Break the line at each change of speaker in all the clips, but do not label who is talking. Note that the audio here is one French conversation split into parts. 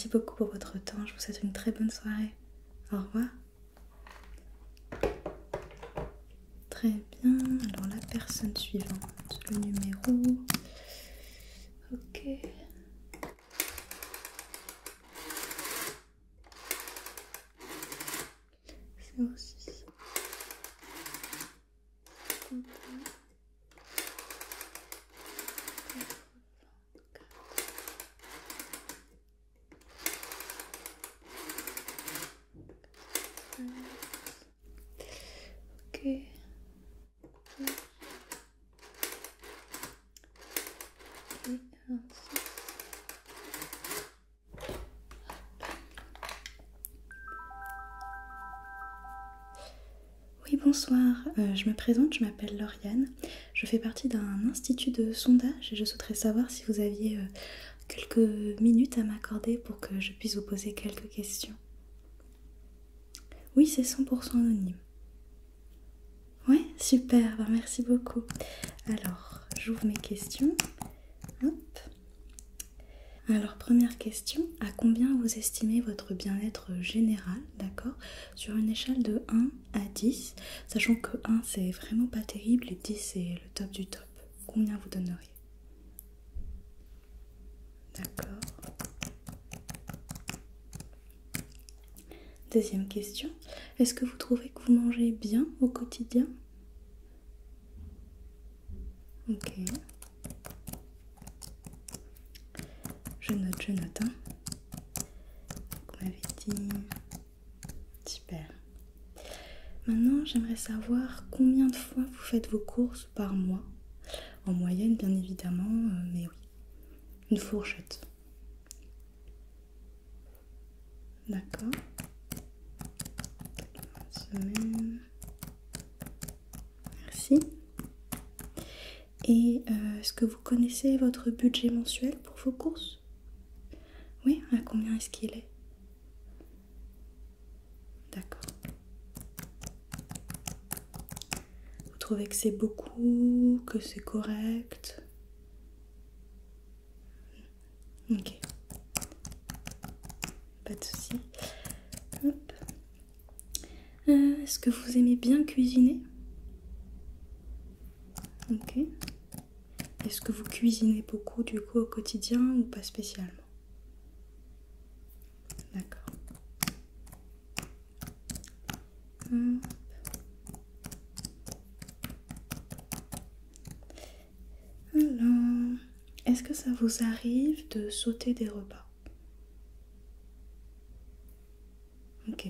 Merci beaucoup pour votre temps. Je vous souhaite une très bonne soirée. Au revoir. Très bien. Alors la personne suivante, le numéro. Ok. C'est aussi ça. Ok. Oui, bonsoir. Je me présente, je m'appelle Lauriane. Je fais partie d'un institut de sondage et je souhaiterais savoir si vous aviez quelques minutes à m'accorder pour que je puisse vous poser quelques questions. Oui, c'est 100% anonyme. Ouais, super, bah merci beaucoup. Alors, j'ouvre mes questions. Hop. Alors, première question, à combien vous estimez votre bien-être général, d'accord, sur une échelle de 1 à 10, sachant que 1 c'est vraiment pas terrible et 10 c'est le top du top. Combien vous donneriez? D'accord. Deuxième question, est-ce que vous trouvez que vous mangez bien au quotidien? Ok. Je note, hein. Vous m'avez dit... Super. Maintenant, j'aimerais savoir combien de fois vous faites vos courses par mois. En moyenne, bien évidemment, mais oui. Une fourchette. D'accord. Une semaine. Merci. Et est-ce que vous connaissez votre budget mensuel pour vos courses? Oui, à combien est-ce qu'il est? D'accord. Vous trouvez que c'est beaucoup, que c'est correct? Ok. Pas de souci. Hop. Est-ce que vous aimez bien cuisiner? Ok. Est-ce que vous cuisinez beaucoup du coup au quotidien ou pas spécialement? D'accord. Alors, est-ce que ça vous arrive de sauter des repas? Ok.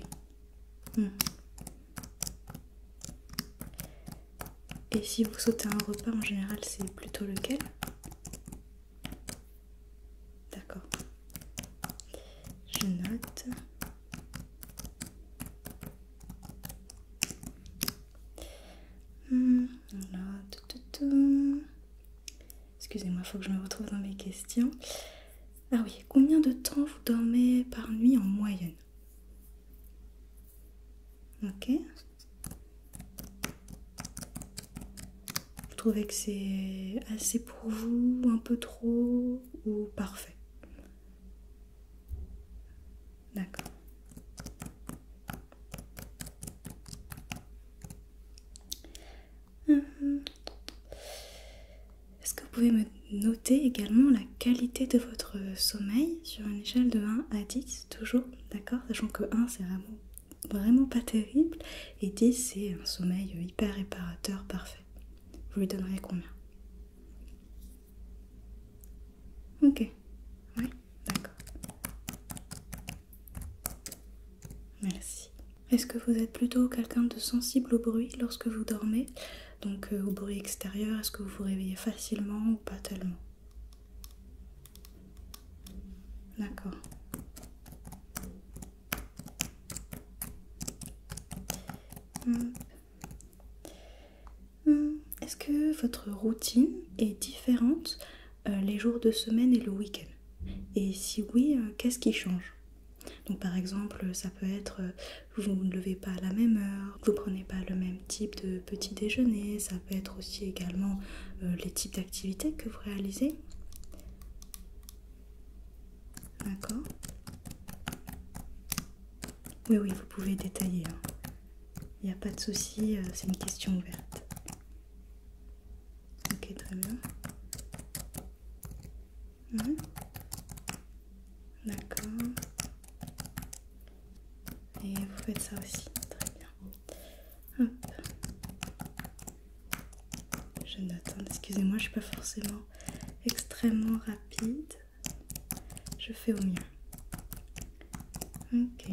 Et si vous sautez un repas, en général, c'est plutôt lequel? D'accord. Je note. Voilà. Excusez-moi, il faut que je me retrouve dans mes questions. Ah oui, combien de temps vous dormez par nuit en moyenne? Ok. Vous trouvez que c'est assez pour vous, un peu trop ou parfait? D'accord. Est-ce que vous pouvez me noter également la qualité de votre sommeil sur une échelle de 1 à 10, toujours, d'accord? Sachant que 1 c'est vraiment pas terrible et 10 c'est un sommeil hyper réparateur, parfait. Vous lui donneriez combien? Ok, oui, d'accord. Merci. Est-ce que vous êtes plutôt quelqu'un de sensible au bruit lorsque vous dormez? Donc au bruit extérieur, est-ce que vous vous réveillez facilement ou pas tellement? D'accord. Est-ce que votre routine est différente les jours de semaine et le week-end? Et si oui, qu'est-ce qui change? Donc par exemple, ça peut être vous ne levez pas à la même heure, vous prenez pas le même type de petit déjeuner, ça peut être aussi également les types d'activités que vous réalisez. D'accord. Oui, oui, vous pouvez détailler. Hein. Il n'y a pas de souci, c'est une question ouverte. Ok, très bien. D'accord. Et vous faites ça aussi, très bien. Hop. Je note, hein. Excusez-moi, je ne suis pas forcément extrêmement rapide. Je fais au mieux. Ok.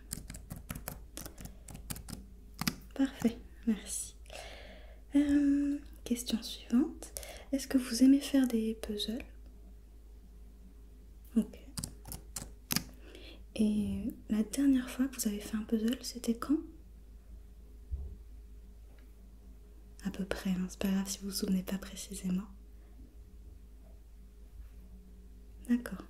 Parfait, merci. Question suivante. Est-ce que vous aimez faire des puzzles? Ok. Et la dernière fois que vous avez fait un puzzle, c'était quand? À peu près, hein, c'est pas grave si vous vous souvenez pas précisément. D'accord.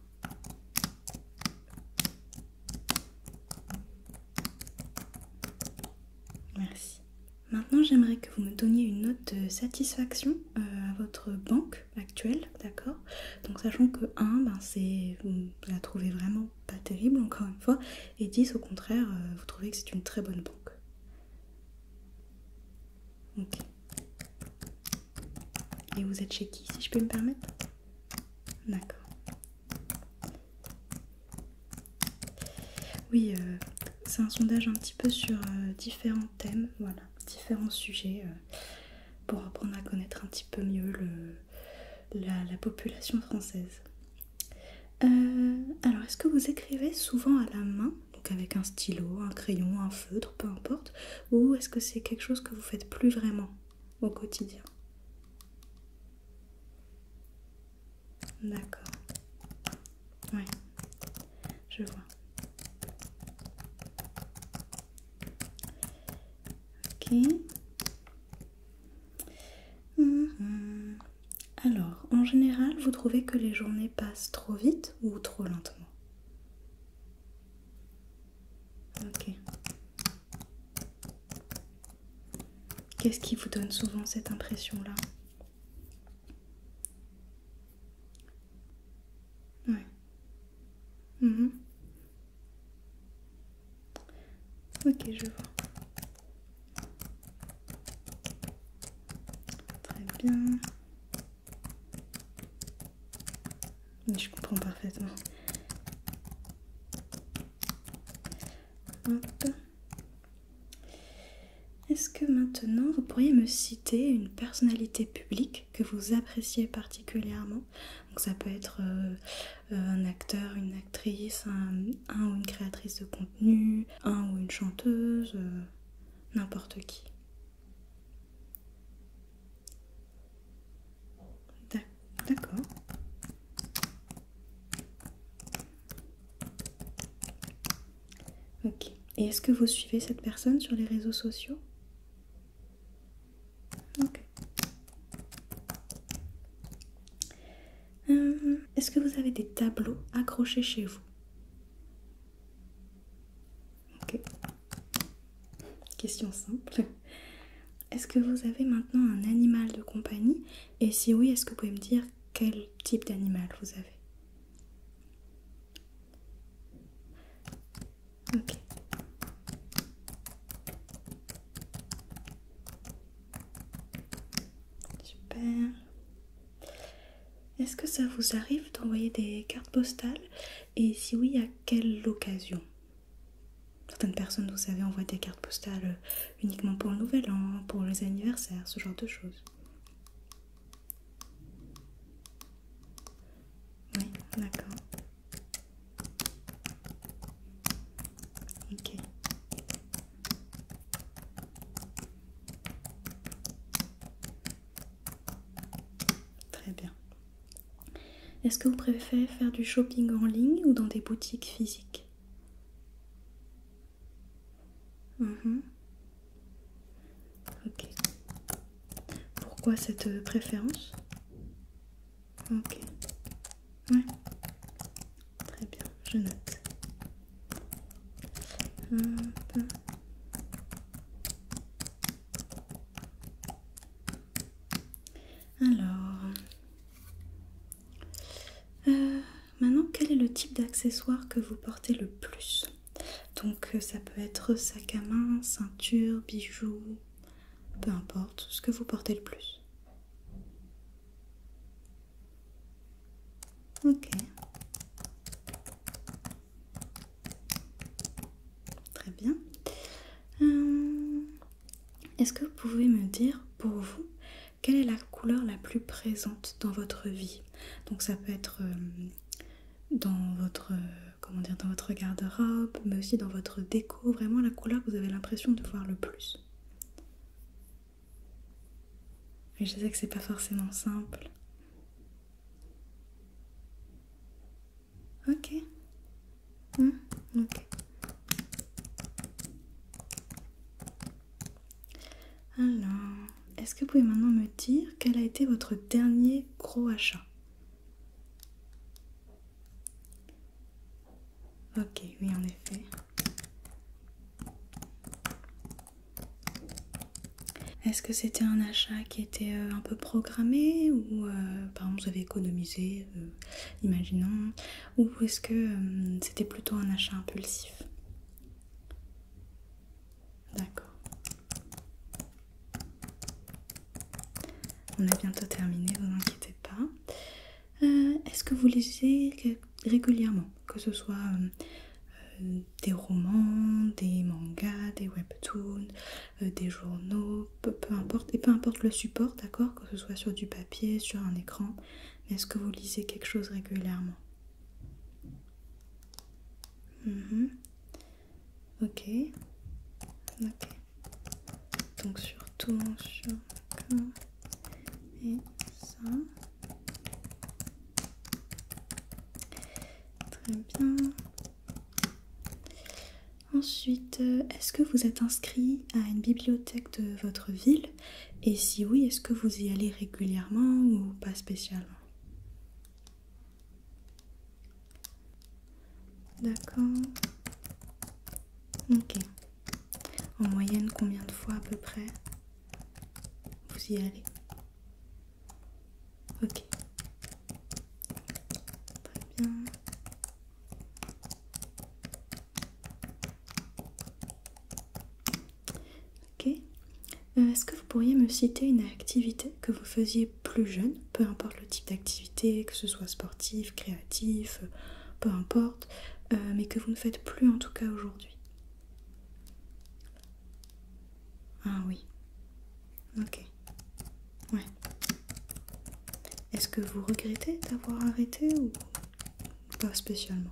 Merci. Maintenant, j'aimerais que vous me donniez une note de satisfaction à votre banque actuelle, d'accord? Donc, sachant que 1, vous la trouvez vraiment pas terrible, encore une fois, et 10, au contraire, vous trouvez que c'est une très bonne banque. Ok. Et vous êtes chez qui, si je peux me permettre? D'accord. Oui, c'est un sondage un petit peu sur différents thèmes, voilà, différents sujets, pour apprendre à connaître un petit peu mieux la population française. Alors, est-ce que vous écrivez souvent à la main, donc avec un stylo, un crayon, un feutre, peu importe, ou est-ce que c'est quelque chose que vous faites plus vraiment au quotidien? D'accord. Ouais, je vois. Ok. Alors, en général, vous trouvez que les journées passent trop vite ou trop lentement? Ok. Qu'est-ce qui vous donne souvent cette impression-là? Ouais. Ok, je vois. Très bien. Oui, je comprends parfaitement. Hop. Est-ce que maintenant vous pourriez me citer une personnalité publique que vous appréciez particulièrement? Donc ça peut être un acteur, une actrice, un ou une créatrice de contenu, un ou une chanteuse, n'importe qui. D'accord. Ok. Et est-ce que vous suivez cette personne sur les réseaux sociaux? Ok. Est-ce que vous avez des tableaux accrochés chez vous? Ok. Question simple. Est-ce que vous avez maintenant un animal de compagnie? Et si oui, est-ce que vous pouvez me dire quel type d'animal vous avez? Ok. Super. Est-ce que ça vous arrive d'envoyer des cartes postales? Et si oui, à quelle occasion? Certaines personnes, vous savez, envoient des cartes postales uniquement pour le nouvel an, pour les anniversaires, ce genre de choses. Oui, d'accord. Ok. Très bien. Est-ce que vous préférez faire du shopping en ligne ou dans des boutiques physiques? Ok. Pourquoi cette préférence? Ok. Ouais. Très bien, je note. Hop. Alors, maintenant, quel est le type d'accessoire que vous portez le plus? Donc ça peut être sac à main, ceinture, bijoux, peu importe, ce que vous portez le plus. Ok. Très bien. Est-ce que vous pouvez me dire, pour vous, quelle est la couleur la plus présente dans votre vie? Donc ça peut être dans votre, dans votre garde-robe, mais aussi dans votre déco, vraiment la couleur que vous avez l'impression de voir le plus. Et je sais que c'est pas forcément simple. Ok. Ok. Alors, est-ce que vous pouvez maintenant me dire quel a été votre dernier gros achat? Ok, oui, en effet. Est-ce que c'était un achat qui était un peu programmé ou par exemple vous avez économisé, imaginons, ou est-ce que c'était plutôt un achat impulsif? D'accord. On a bientôt terminé, vous inquiétez pas. Est-ce que vous lisez régulièrement, que ce soit des romans, des mangas, des webtoons, des journaux, peu importe, et peu importe le support, d'accord, que ce soit sur du papier, sur un écran, mais est-ce que vous lisez quelque chose régulièrement? Ok, ok. Donc surtout sur et ça. Très bien. Ensuite, est-ce que vous êtes inscrit à une bibliothèque de votre ville? Et si oui, est-ce que vous y allez régulièrement ou pas spécialement? D'accord. Ok. En moyenne, combien de fois à peu près vous y allez? Ok. Très bien. Ok. Est-ce que vous pourriez me citer une activité que vous faisiez plus jeune, peu importe le type d'activité, que ce soit sportif, créatif, peu importe, mais que vous ne faites plus en tout cas aujourd'hui? Ah oui. Ok. Ouais. Est-ce que vous regrettez d'avoir arrêté ou pas spécialement?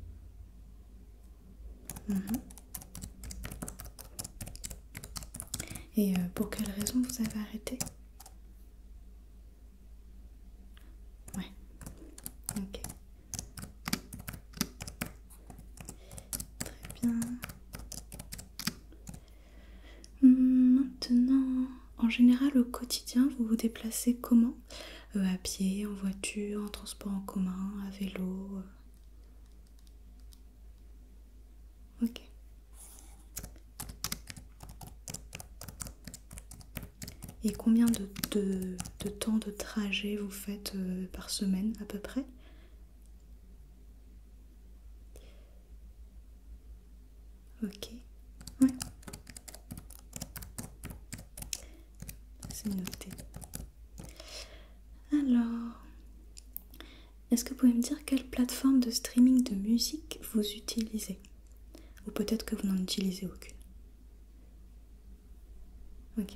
Et pour quelle raison vous avez arrêté? Ouais. Ok. Très bien. Maintenant, en général, au quotidien, vous vous déplacez comment? À pied, en voiture, en transport en commun, à vélo? Ok. Et combien de temps de trajet vous faites par semaine à peu près? Ok. Ouais. C'est noté. Alors, est-ce que vous pouvez me dire quelle plateforme de streaming de musique vous utilisez? Ou peut-être que vous n'en utilisez aucune. Ok.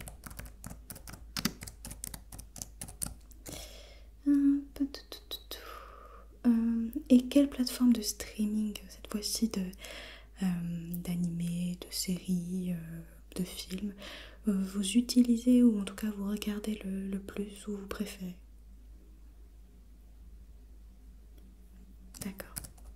Et quelle plateforme de streaming, cette fois-ci d'animés, de séries, de films, vous utilisez ou en tout cas vous regardez le plus ou vous préférez? D'accord.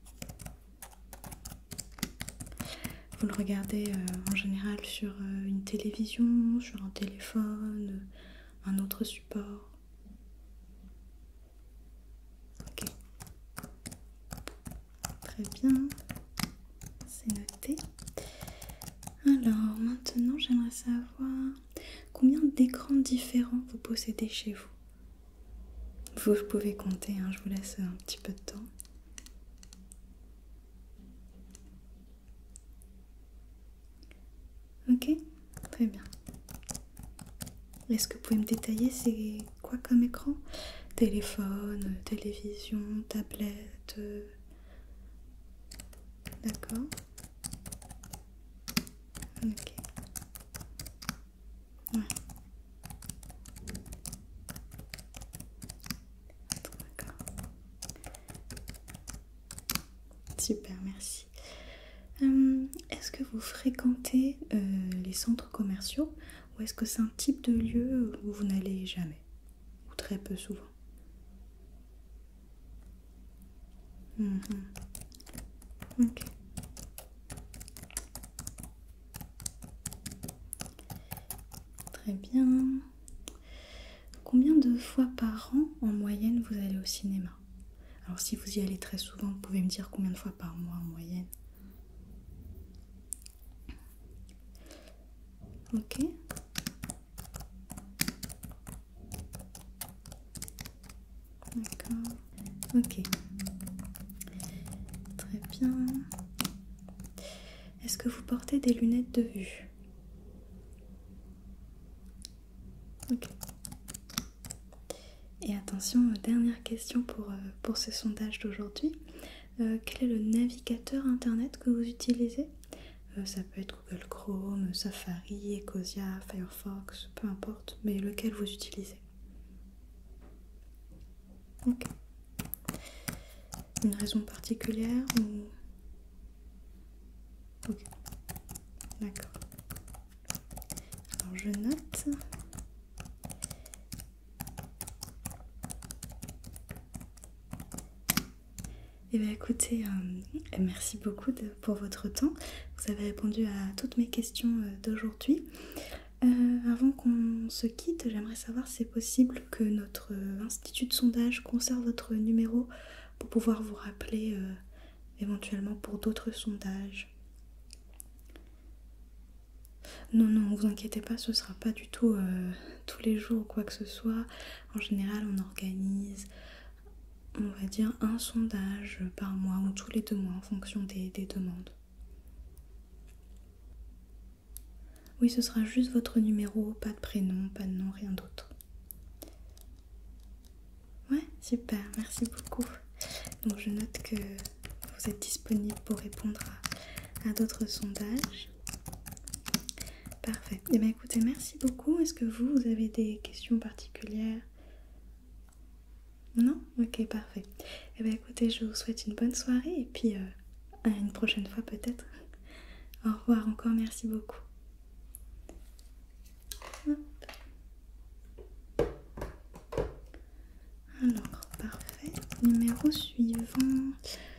Vous le regardez en général sur une télévision, sur un téléphone, un autre support? Ok. Très bien. C'est noté. Alors maintenant j'aimerais savoir combien d'écrans différents vous possédez chez vous? Vous pouvez compter, hein, je vous laisse un petit peu de temps. Ok, très bien. Est-ce que vous pouvez me détailler c'est quoi comme écran? Téléphone, télévision, tablette. D'accord. Ok. Ouais. D'accord. Super, merci. Est-ce que vous fréquentez les centres commerciaux ou est-ce que c'est un type de lieu où vous n'allez jamais ou très peu souvent? Mhm. Ok. Très bien. Combien de fois par an en moyenne vous allez au cinéma? Alors si vous y allez très souvent, vous pouvez me dire combien de fois par mois en moyenne? Ok. D'accord. Ok. Très bien. Est-ce que vous portez des lunettes de vue? Ok. Et attention, dernière question pour ce sondage d'aujourd'hui. Quel est le navigateur internet que vous utilisez? Ça peut être Google Chrome, Safari, Ecosia, Firefox, peu importe, mais lequel vous utilisez? Ok. Une raison particulière ou... Ok, d'accord. Alors je note. Eh bien écoutez, merci beaucoup pour votre temps. Vous avez répondu à toutes mes questions d'aujourd'hui. Avant qu'on se quitte, j'aimerais savoir si c'est possible que notre institut de sondage conserve votre numéro pour pouvoir vous rappeler éventuellement pour d'autres sondages. Non, non, vous inquiétez pas, ce sera pas du tout tous les jours ou quoi que ce soit. En général, on organise, on va dire, un sondage par mois ou tous les 2 mois en fonction des demandes. Oui, ce sera juste votre numéro, pas de prénom, pas de nom, rien d'autre. Ouais, super, merci beaucoup. Donc je note que vous êtes disponible pour répondre à d'autres sondages. Parfait. Eh bien écoutez, merci beaucoup. Est-ce que vous avez des questions particulières? Non? Ok, parfait. Eh bien écoutez, je vous souhaite une bonne soirée et puis à une prochaine fois peut-être. Au revoir encore, merci beaucoup. Hop. Alors, parfait. Numéro suivant.